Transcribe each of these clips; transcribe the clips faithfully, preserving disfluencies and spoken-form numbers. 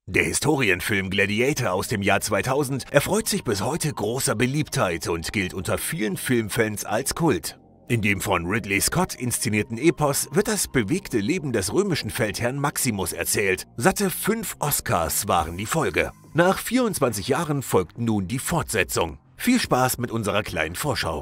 Der Historienfilm Gladiator aus dem Jahr zweitausend erfreut sich bis heute großer Beliebtheit und gilt unter vielen Filmfans als Kult. In dem von Ridley Scott inszenierten Epos wird das bewegte Leben des römischen Feldherrn Maximus erzählt. Satte fünf Oscars waren die Folge. Nach vierundzwanzig Jahren folgt nun die Fortsetzung. Viel Spaß mit unserer kleinen Vorschau.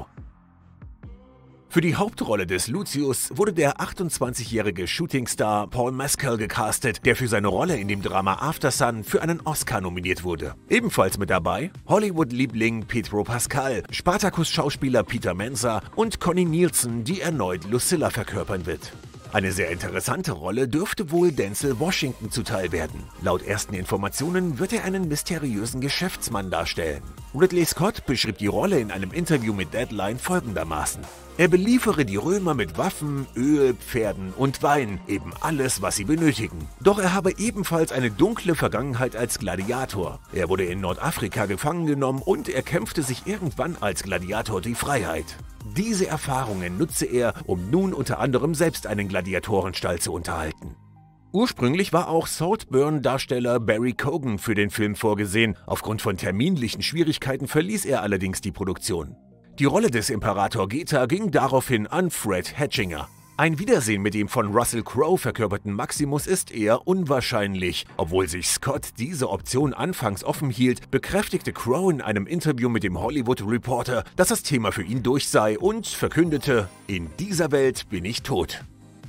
Für die Hauptrolle des Lucius wurde der achtundzwanzigjährige Shootingstar Paul Mescal gecastet, der für seine Rolle in dem Drama Aftersun für einen Oscar nominiert wurde. Ebenfalls mit dabei Hollywood-Liebling Pedro Pascal, Spartacus-Schauspieler Peter Mensa und Connie Nielsen, die erneut Lucilla verkörpern wird. Eine sehr interessante Rolle dürfte wohl Denzel Washington zuteil werden. Laut ersten Informationen wird er einen mysteriösen Geschäftsmann darstellen. Ridley Scott beschrieb die Rolle in einem Interview mit Deadline folgendermaßen: Er beliefere die Römer mit Waffen, Öl, Pferden und Wein, eben alles, was sie benötigen. Doch er habe ebenfalls eine dunkle Vergangenheit als Gladiator. Er wurde in Nordafrika gefangen genommen und er kämpfte sich irgendwann als Gladiator die Freiheit. Diese Erfahrungen nutze er, um nun unter anderem selbst einen Gladiatorenstall zu unterhalten. Ursprünglich war auch Saltburn-Darsteller Barry Keoghan für den Film vorgesehen. Aufgrund von terminlichen Schwierigkeiten verließ er allerdings die Produktion. Die Rolle des Imperator Geta ging daraufhin an Fred Hatchinger. Ein Wiedersehen mit dem von Russell Crowe verkörperten Maximus ist eher unwahrscheinlich. Obwohl sich Scott diese Option anfangs offen hielt, bekräftigte Crowe in einem Interview mit dem Hollywood Reporter, dass das Thema für ihn durch sei und verkündete: In dieser Welt bin ich tot.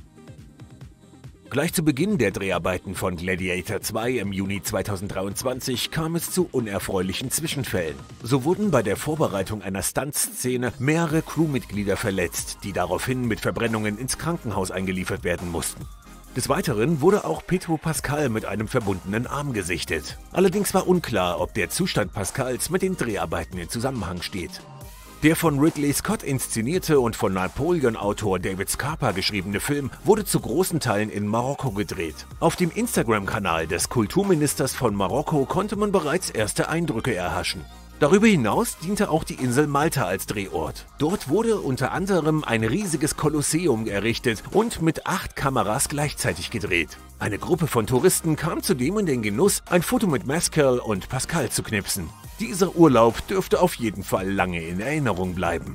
Gleich zu Beginn der Dreharbeiten von Gladiator zwei im Juni zweitausenddreiundzwanzig kam es zu unerfreulichen Zwischenfällen. So wurden bei der Vorbereitung einer Stuntszene mehrere Crewmitglieder verletzt, die daraufhin mit Verbrennungen ins Krankenhaus eingeliefert werden mussten. Des Weiteren wurde auch Pedro Pascal mit einem verbundenen Arm gesichtet. Allerdings war unklar, ob der Zustand Pascals mit den Dreharbeiten in Zusammenhang steht. Der von Ridley Scott inszenierte und von Napoleon-Autor David Scarpa geschriebene Film wurde zu großen Teilen in Marokko gedreht. Auf dem Instagram-Kanal des Kulturministers von Marokko konnte man bereits erste Eindrücke erhaschen. Darüber hinaus diente auch die Insel Malta als Drehort. Dort wurde unter anderem ein riesiges Kolosseum errichtet und mit acht Kameras gleichzeitig gedreht. Eine Gruppe von Touristen kam zudem in den Genuss, ein Foto mit Mescal und Pascal zu knipsen. Dieser Urlaub dürfte auf jeden Fall lange in Erinnerung bleiben.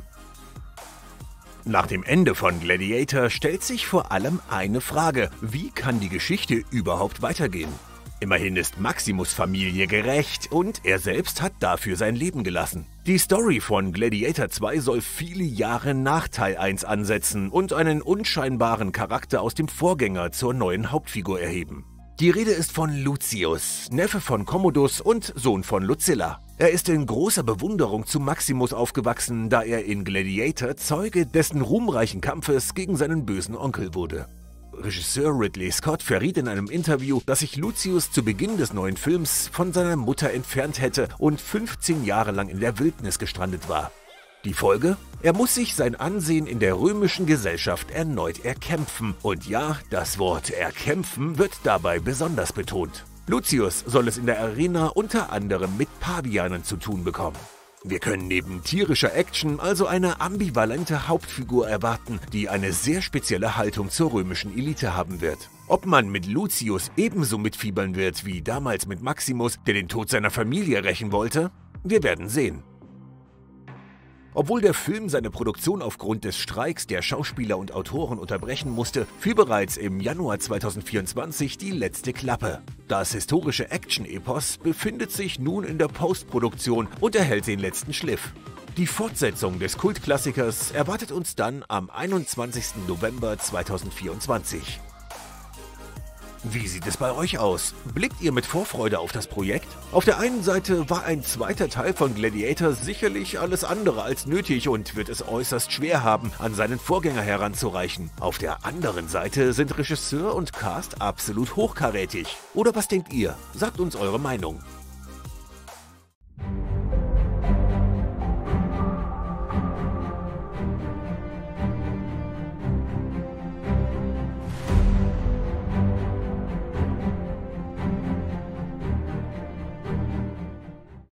Nach dem Ende von Gladiator stellt sich vor allem eine Frage: Wie kann die Geschichte überhaupt weitergehen? Immerhin ist Maximus Familie gerecht und er selbst hat dafür sein Leben gelassen. Die Story von Gladiator zwei soll viele Jahre nach Teil eins ansetzen und einen unscheinbaren Charakter aus dem Vorgänger zur neuen Hauptfigur erheben. Die Rede ist von Lucius, Neffe von Commodus und Sohn von Lucilla. Er ist in großer Bewunderung zu Maximus aufgewachsen, da er in Gladiator Zeuge dessen ruhmreichen Kampfes gegen seinen bösen Onkel wurde. Regisseur Ridley Scott verriet in einem Interview, dass sich Lucius zu Beginn des neuen Films von seiner Mutter entfernt hätte und fünfzehn Jahre lang in der Wildnis gestrandet war. Die Folge? Er muss sich sein Ansehen in der römischen Gesellschaft erneut erkämpfen. Und ja, das Wort erkämpfen wird dabei besonders betont. Lucius soll es in der Arena unter anderem mit Pavianen zu tun bekommen. Wir können neben tierischer Action also eine ambivalente Hauptfigur erwarten, die eine sehr spezielle Haltung zur römischen Elite haben wird. Ob man mit Lucius ebenso mitfiebern wird wie damals mit Maximus, der den Tod seiner Familie rächen wollte? Wir werden sehen. Obwohl der Film seine Produktion aufgrund des Streiks der Schauspieler und Autoren unterbrechen musste, fiel bereits im Januar zweitausendvierundzwanzig die letzte Klappe. Das historische Action-Epos befindet sich nun in der Postproduktion und erhält den letzten Schliff. Die Fortsetzung des Kultklassikers erwartet uns dann am einundzwanzigsten November zweitausendvierundzwanzig. Wie sieht es bei euch aus? Blickt ihr mit Vorfreude auf das Projekt? Auf der einen Seite war ein zweiter Teil von Gladiator sicherlich alles andere als nötig und wird es äußerst schwer haben, an seinen Vorgänger heranzureichen. Auf der anderen Seite sind Regisseur und Cast absolut hochkarätig. Oder was denkt ihr? Sagt uns eure Meinung.